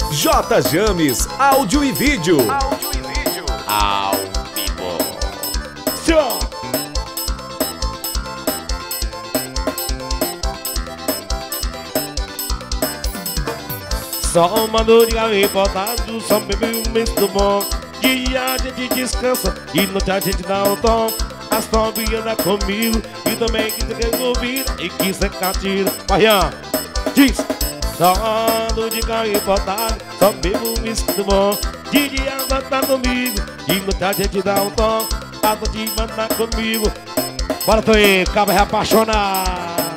J.JAMES, áudio e vídeo. Ao vivo. Senhor. Só uma dor de galinha importado, só bebe um mês do bom. Dia a gente descansa e noite a gente dá o tom. As top anda comigo e também que tem que ouvir e que cê catira. Marian, diz. Só uma dor de galinha importado, só bebo um mês do bom. Dia anda tá comigo e noite a gente dá o tom. A noite anda comigo. Bora, Toninho, acaba de apaixonar.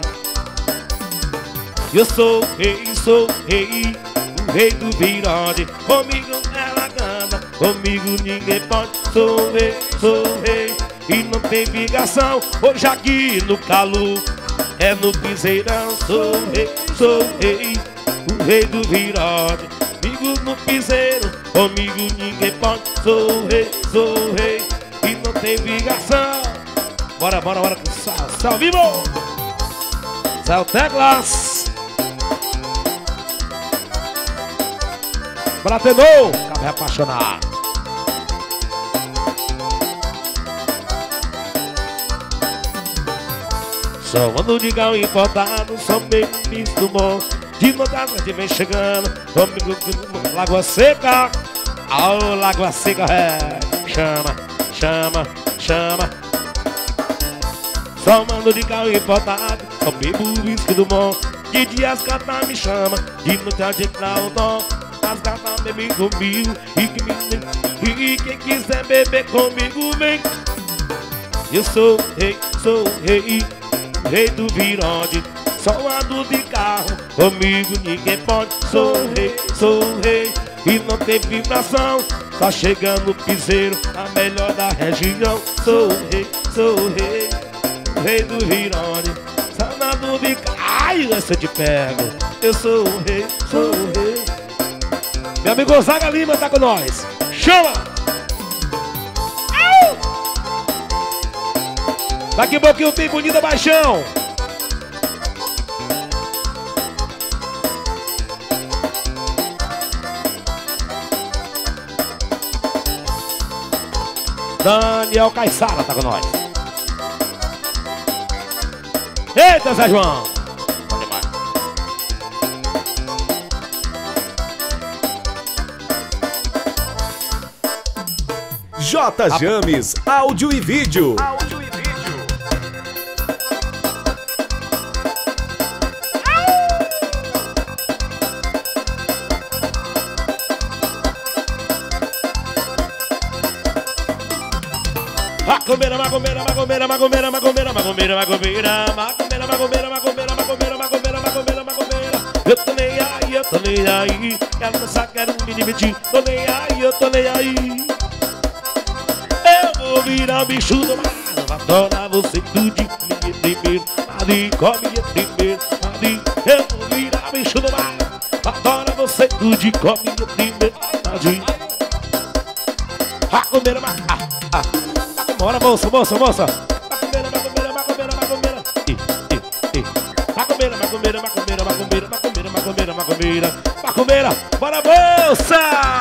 Eu sou rei, o rei do virode. Comigo ela canta, comigo ninguém pode. Sou rei, e não tem ligação. Hoje aqui no CALÚ, é no piseirão. Sou rei, o rei do virode. Comigo no piseiro, comigo ninguém pode. Sou rei, e não tem ligação. Bora, sal vivo! Sal TECLADOS. Bora, tenor! Acabei apaixonar. Só ando de galo importado, só bem misto bom. De notada de vem chegando, comigo Lagoa Seca. Oh, Lagoa Seca, é. Chama. Só mando de galo importado, só bebo whisky do bom. De dia as gatas me chama, de noite a gente dá o dom. As gatas bebem comigo e quem quiser beber comigo vem. Eu sou rei, rei do virode. Só ando de carro, comigo ninguém pode. Sou rei, e não tem vibração. Tá chegando o piseiro, a melhor da região. Sou rei, rei do virode. Só ando de carro, ai, essa eu te pego. Eu sou rei. Meu amigo Zaga Lima tá com nós. Chama! Au! Daqui a pouquinho tem Bonita Paixão. Daniel Caissara tá com nós. Eita, Zé João! J.JAMES, áudio e vídeo. Eu tô nem aí. Quero dançar, quero me divertir. Tô nem aí, eu tô nem aí. Eu vou virar bicho do mar. Adorar você tudinho, comigo primeiro. Ali, comigo primeiro. Ali, eu vou virar bicho do mar. Adorar você tudinho, comigo primeiro. Ali. Macumbeira, bora, moça. Macumbeira. Macumbeira, bora, moça!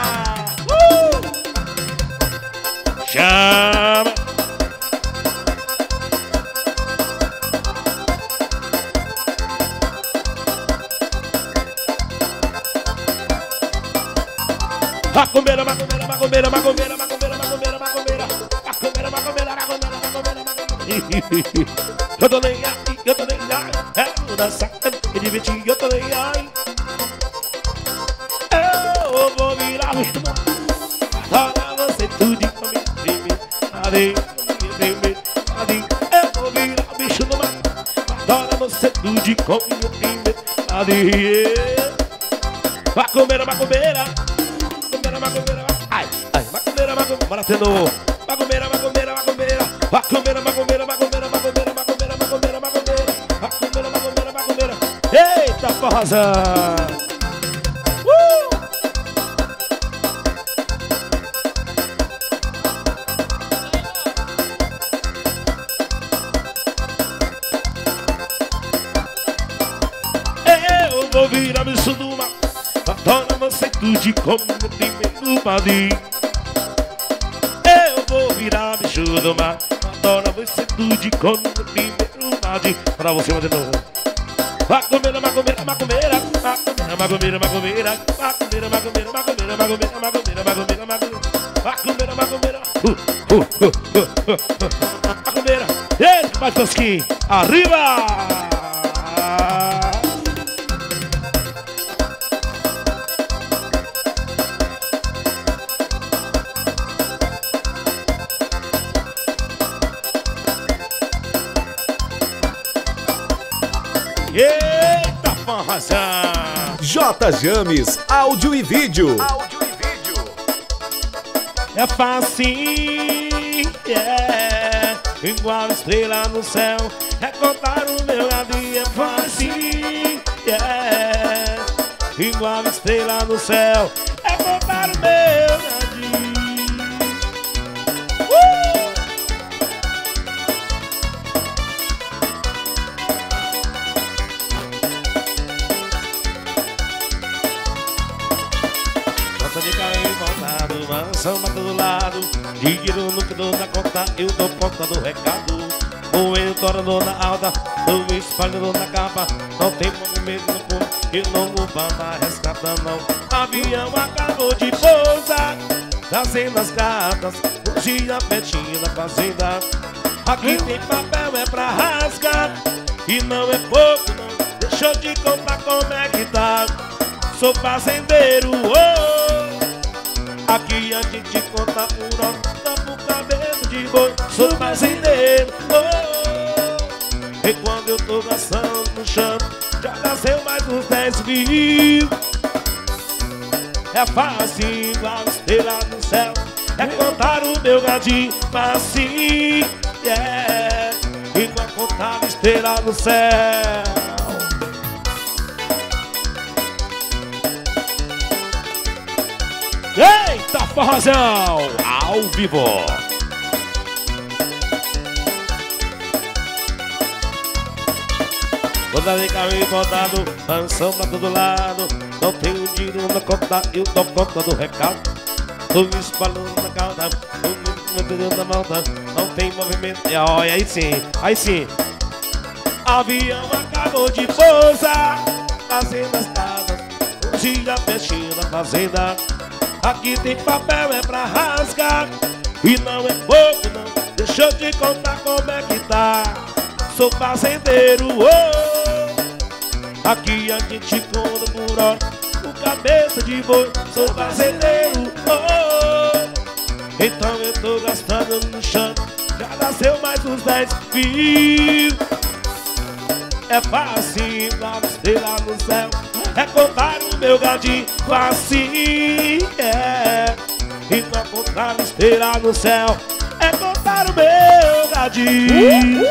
Chama! Macumbeira. Eu tô nem aí, quero dançar, me divertir, eu tô nem aí. Eu vou virar bicho do mar. Adora você tudo comigo, primeiro. Ali, eu vou virar bicho do mar. Adora você tudo comigo, primeiro. Ali, macumbeira. Ai, macumbeira, bora, tenor. Macumbeira. Eita, forrozão! Eu vou virar bicho do mar. Adoro você ser tudo como no primeiro padrinho. Eu vou virar bicho do mar. Adoro você tudo como no primeiro padrinho. Pra você, mas de novo. Macumeira, macumeira, macumeira, macumeira, macumeira, macumeira, macumeira, macumeira, macumeira, macumeira, macumeira, macumeira, macumeira, macumeira, macumeira. Ei, mais tosquinho, arriba! Eita, forrazão! J.JAMES, áudio e vídeo. É fácil, igual estrela no céu. É contar o meu gadinho, é fácil, igual estrela no céu. É contar o meu gadinho. De carro voltado, mansão pra todo lado. Dinheiro no que dou na conta, eu dou conta do recado. Ou eu torno na alta, tô espalhando na capa. Não tem movimento no corpo, eu não vou pra resgatar não. Avião acabou de pousar, trazendo as cartas, um dia pertinho da fazenda. Aqui tem papel, é pra rasgar, e não é pouco não. Deixa eu te contar como é que tá. Sou fazendeiro, aqui a gente conta por hora, dá pro cabelo de boi. Sou fazendeiro, e quando eu tô gastando no chão, já nasceu mais uns 10 mil. É fácil, igual estrela no céu. É contar o meu gadinho, fácil, igual contar estrela no céu. Eita, forrozão! Ao vivo! Toda vez que eu botado, mansão pra todo lado. Não tenho dinheiro na conta, eu dou conta do recado. Tô me espalhando na calda, tô me metendo na malta. Não tem movimento, olha aí sim, aí sim. Avião acabou de pousar, fazendo as casas, um dia peixinho na fazenda. Aqui tem papel, é pra rasgar, e não é pouco não. Deixa eu te contar como é que tá. Sou fazendeiro, aqui a gente conta por hora, o cabeça de boi. Sou fazendeiro, então eu tô gastando no chão, já nasceu mais uns 10 mil. É fácil, igual estrela no céu. É contar o meu gadinho, fácil, igual contar estrela no céu. É contar o meu gadinho.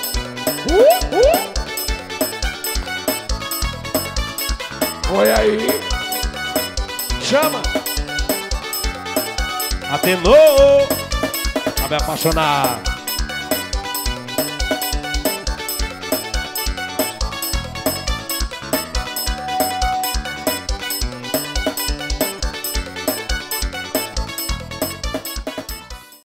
Oi aí. Chama. Atenou, vai me apaixonar.